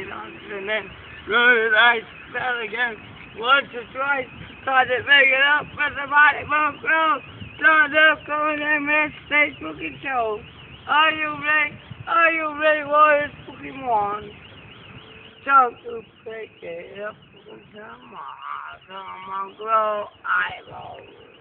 once and then really I fell again once or twice. Tried to pick it up, but the body won't grow. So they're going in this spooky show. Are you ready? Are you ready for this spooky one? Time to pick it up. Come on, grow eyeballs.